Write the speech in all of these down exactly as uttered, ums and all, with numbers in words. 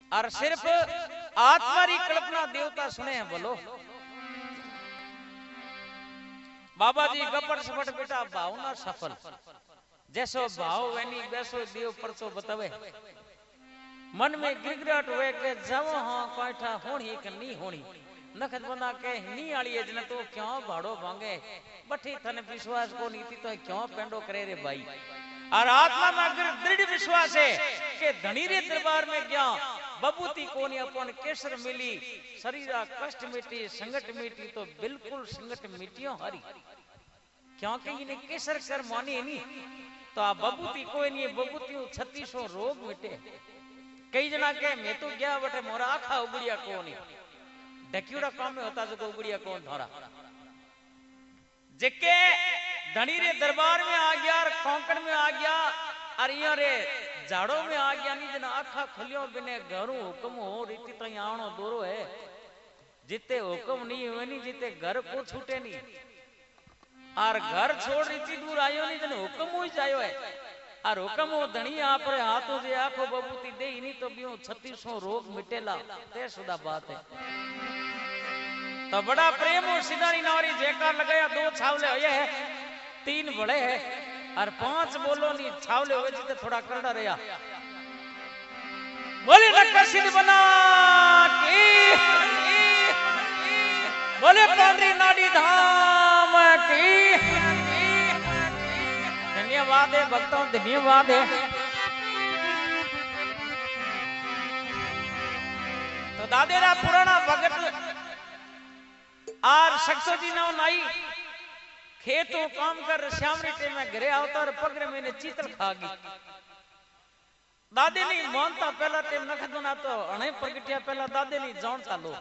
और सिर्फ आत्मा री कल्पना देवता सुने हैं। बोलो बाबा जी गपट सपट बेटा भावना सफल जैसो भाव वैनी वैसो देव परचो बतावे। मन में गिरगिराट हुए के जब हाँ कोठा होनी कि नहीं होनी नखत बना के नहीं आली है जन तो क्यों भाड़ो भांगे बठी थने विश्वास को नीति तो क्यों पेंडो करे रे भाई। और आत्मा में अगर दृढ़ विश्वास है कि धनी रे दरबार में गया बबूती कोनी अपन केसर मिली शरीरा कष्ट मिटी संकट मिटी तो बिल्कुल संकट मिटियो हरी क्योंकि इन्हें केसर कर मानी नहीं तो आ बबूती कोई नहीं बबूती छत्तीसों रोग मिटे। कई जना के मैं तो गया बटे मोरा आखा उगड़िया कोनी डक्यूड़ा काम में होता जो उगड़िया कौन धोरा जेके धनी रे दरबार में आ गया और कोंकण में आ गया और यहाँ रे झाड़ों में आ गया नहीं जना आखा खुलियों बिने घरों हुक्म हो रीति तो यहाँ दोरो है जिते हुक्म नहीं हुए नहीं जिते घर को छूटे नहीं और घर छोड़ रीति दूर आयो नहीं जन हुक्म हो जायो है और हुक्म हो धनी आप रे हाथों जे आंखों बबूती दे नहीं तो बियो छत्तीसों रोग मिटेला ते सुधा बात है। तो बड़ा प्रेम और सिदारी नारी जयकार लगाया दो छावले हुए है तीन बड़े है और पांच बोलो नहीं छावले हुए जिते थोड़ा करड़ा रहा बोले नक्कर सिद्ध बना की बोले पांडरी नाडी धाम की धन्यवाद है भक्तों धन्यवाद है। तो दादेरा पुराना भगत आर सक्सो जी ने नाई खेतों काम कर श्यामरी टे में घरे आवता और पगरे मैंने चीतल खा गई दादे नहीं मानता पहला टेम नखत बना तो अणे प्रगटिया पहला दादे नहीं जानता लो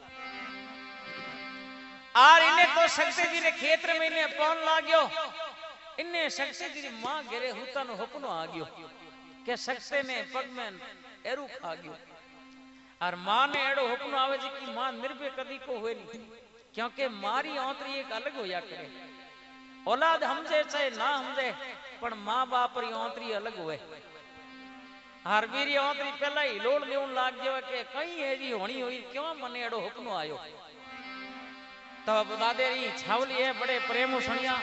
आर इन्हें तो सक्से जी ने खेत्र में इन्हें पौन लाग्यो इन्हें सक्से जी मां गिरे हुता नो हुक्म आ गयो के सक्से ने पग में एरू खा गयो और मां ने एड़ो हुक्म आवे जी की मां निर्भय कदी को हुए नहीं क्योंकि मारी औंतरी एक अलग होया करे औलाद हमजे चाहे ना हमजे पण मां बाप री औंतरी अलग हुए हर वीरी औंतरी पहला ही लोड देउन लाग गयो के कई एडी होनी हुई क्यों मने एड़ो हुक्म आयो। तो दादे री छावली है बड़े प्रेम सुनिया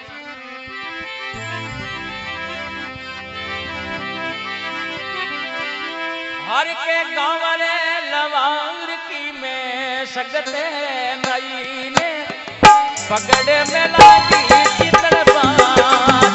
हर के गांव वाले लवांग की में सकते नई ने पगड़े में लागी चितड़ पान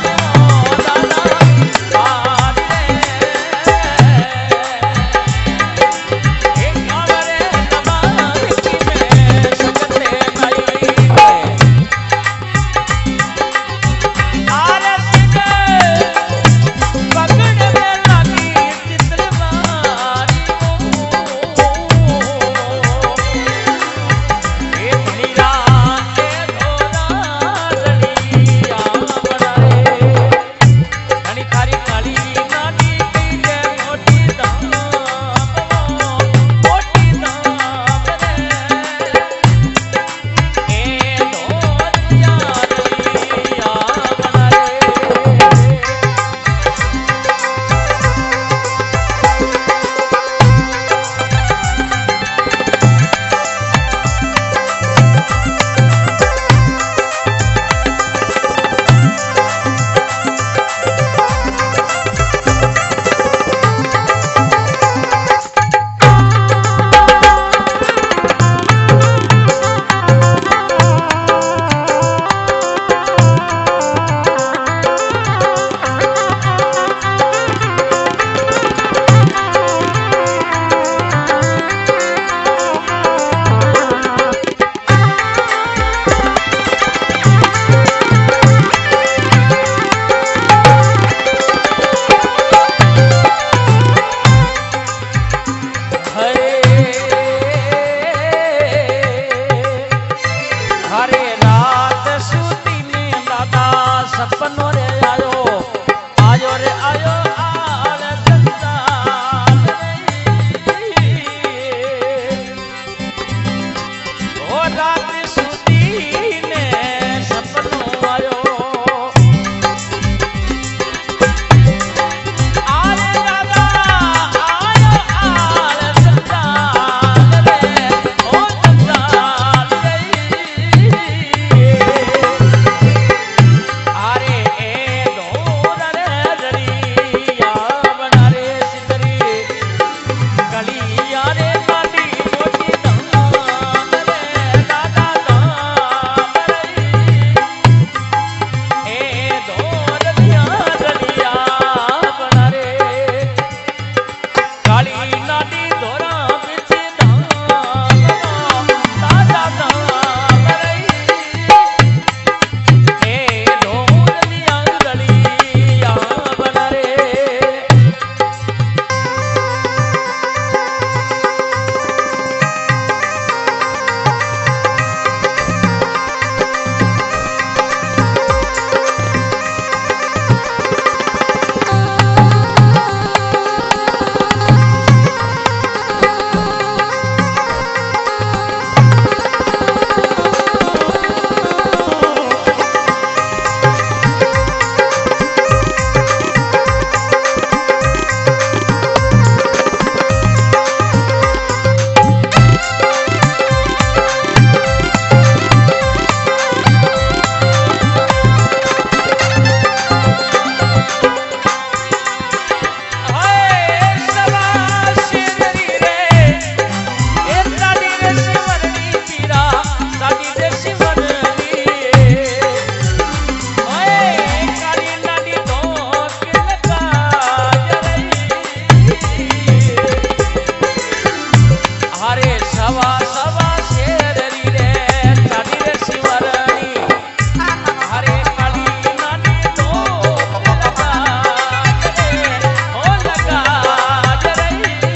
सवा सवा शेर री रे चाली रे शिवरणी हरे काली नानी तो लगा रे ओ लगा रे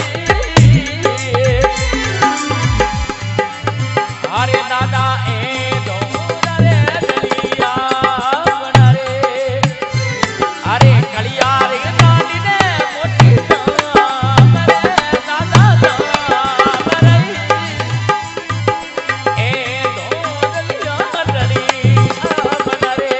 हरे दादा ए दो रे दलिया बना रे हरे कलिया रे नानी ने मोटी दाम रे दादा दाम रे ए दो दलिया दलिया बना रे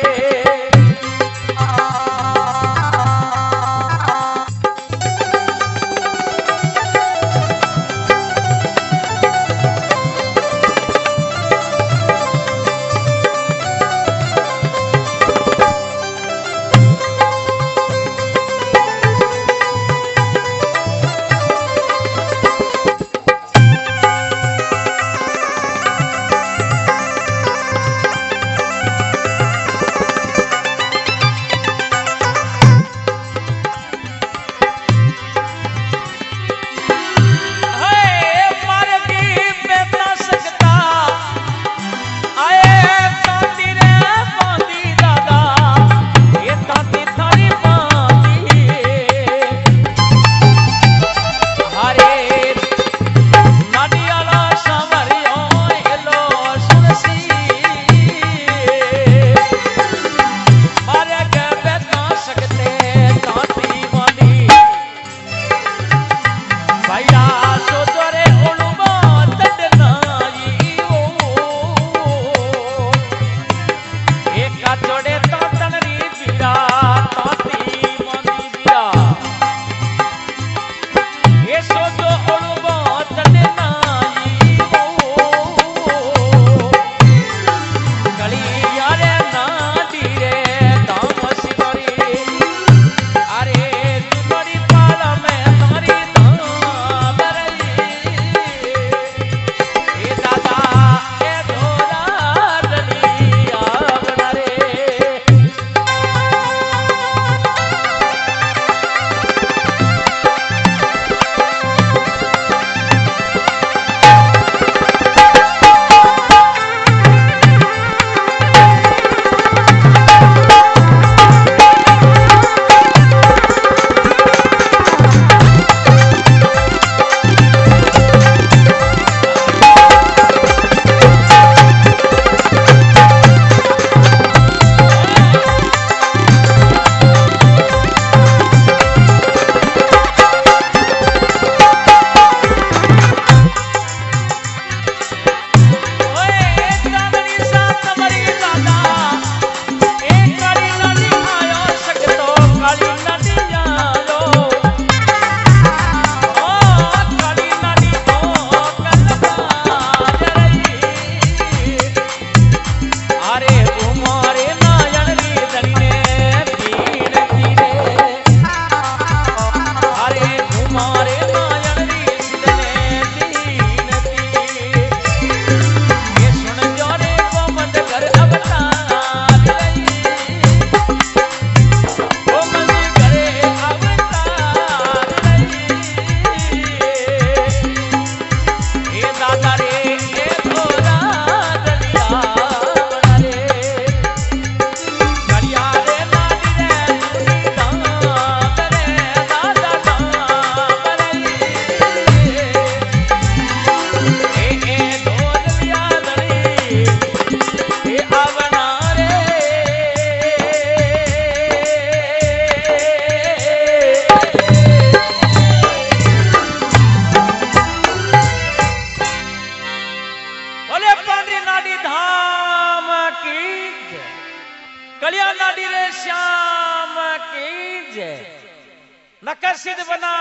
नकसिद बना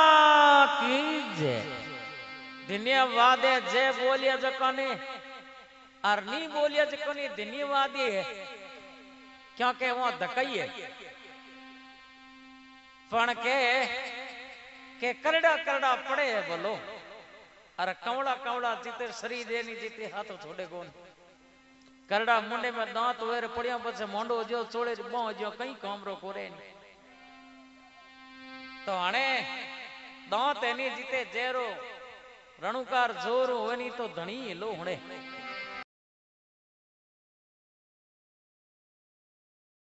कीजे धन्यवाद है जय बोलिया जकोनी और नहीं बोलिया जकोनी धन्यवाद है क्योंकि वो धकई है पण के के करड़ा करड़ा पड़े है बोलो अरे कवड़ा कवड़ा जीते शरीर देनी जीते हाथों छोड़े कौन करड़ा मुंडे में दांत वेर पड़िया पछे मोंडो जो चोड़े बो जो कई कामरो कोरे तो हणे दांत एनी जीते जेरो रणुकार जोर होवे नी तो धनी लो हुणे